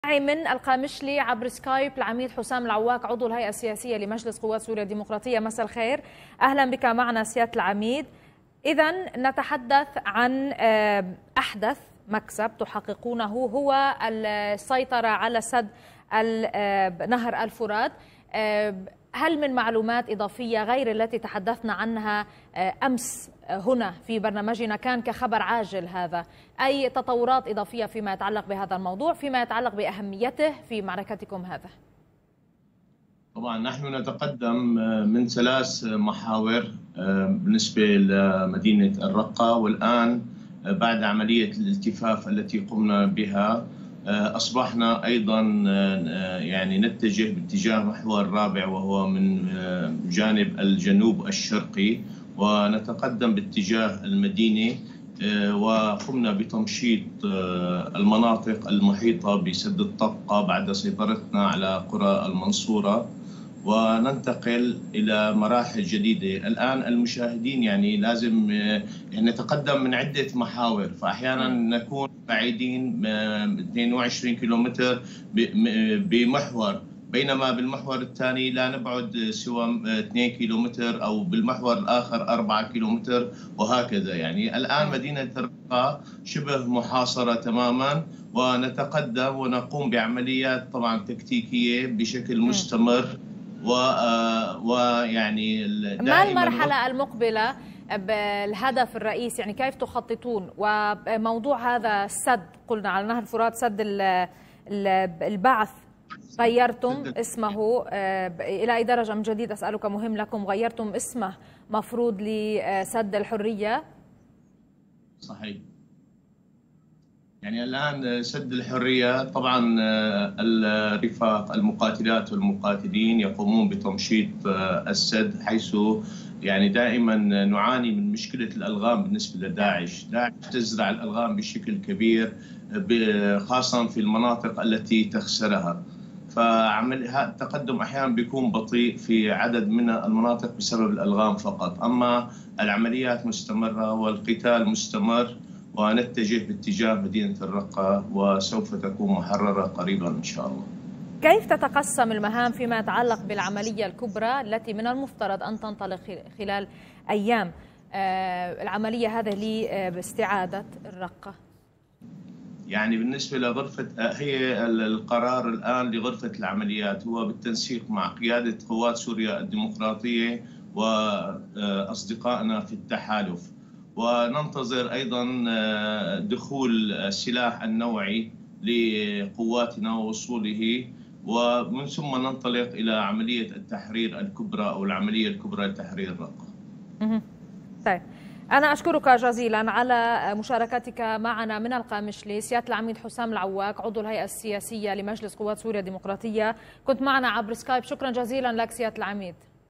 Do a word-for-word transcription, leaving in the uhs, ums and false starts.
معي من القامشلي عبر سكايب العميد حسام العواق عضو الهيئة السياسية لمجلس قوات سوريا الديمقراطية. مساء الخير، أهلا بك معنا سيادة العميد. إذا نتحدث عن أحدث مكسب تحققونه هو السيطرة على سد نهر الفرات. هل من معلومات إضافية غير التي تحدثنا عنها أمس هنا في برنامجنا كان كخبر عاجل هذا، أي تطورات إضافية فيما يتعلق بهذا الموضوع، فيما يتعلق بأهميته في معركتكم هذا؟ طبعا نحن نتقدم من ثلاث محاور بالنسبة لمدينة الرقة، والآن بعد عملية الالتفاف التي قمنا بها أصبحنا أيضا يعني نتجه باتجاه محور رابع وهو من جانب الجنوب الشرقي، ونتقدم باتجاه المدينة، وقمنا بتمشيط المناطق المحيطة بسد الطبقة بعد سيطرتنا على قرى المنصورة، وننتقل إلى مراحل جديدة. الآن المشاهدين يعني لازم يعني نتقدم من عدة محاور، فأحيانا نكون بعيدين اثنين وعشرين كيلومتر بمحور، بينما بالمحور الثاني لا نبعد سوى اثنين كيلومتر، أو بالمحور الآخر أربعة كيلومتر، وهكذا. يعني الآن مدينة الرقة شبه محاصرة تماما، ونتقدم ونقوم بعمليات طبعا تكتيكية بشكل مستمر. ويعني ما المرحلة المقبلة بالهدف الرئيسي، يعني كيف تخططون؟ وموضوع هذا السد، قلنا على نهر الفرات سد البعث، غيرتم اسمه إلى أي درجة؟ من جديد أسألك، مهم لكم، غيرتم اسمه مفروض لسد الحرية؟ صحيح. يعني الآن سد الحرية طبعا الرفاق المقاتلات والمقاتلين يقومون بتمشيط السد، حيث يعني دائما نعاني من مشكلة الألغام بالنسبة لداعش. داعش تزرع الألغام بشكل كبير، خاصة في المناطق التي تخسرها، فعمل التقدم أحيانا بيكون بطيء في عدد من المناطق بسبب الألغام فقط. أما العمليات مستمرة والقتال مستمر، ونتجه باتجاه مدينة الرقة، وسوف تكون محررة قريبا إن شاء الله. كيف تتقسم المهام فيما يتعلق بالعملية الكبرى التي من المفترض أن تنطلق خلال أيام العملية هذه لاستعادة الرقة؟ يعني بالنسبة لغرفة، هي القرار الآن لغرفة العمليات هو بالتنسيق مع قيادة قوات سوريا الديمقراطية وأصدقائنا في التحالف، وننتظر أيضا دخول السلاح النوعي لقواتنا ووصوله، ومن ثم ننطلق إلى عملية التحرير الكبرى أو العملية الكبرى لتحرير الرقة. طيب، أنا أشكرك جزيلا على مشاركتك معنا من القامشلي. سيادة العميد حسام العواق عضو الهيئة السياسية لمجلس قوات سوريا الديمقراطية، كنت معنا عبر سكايب. شكرا جزيلا لك سيادة العميد.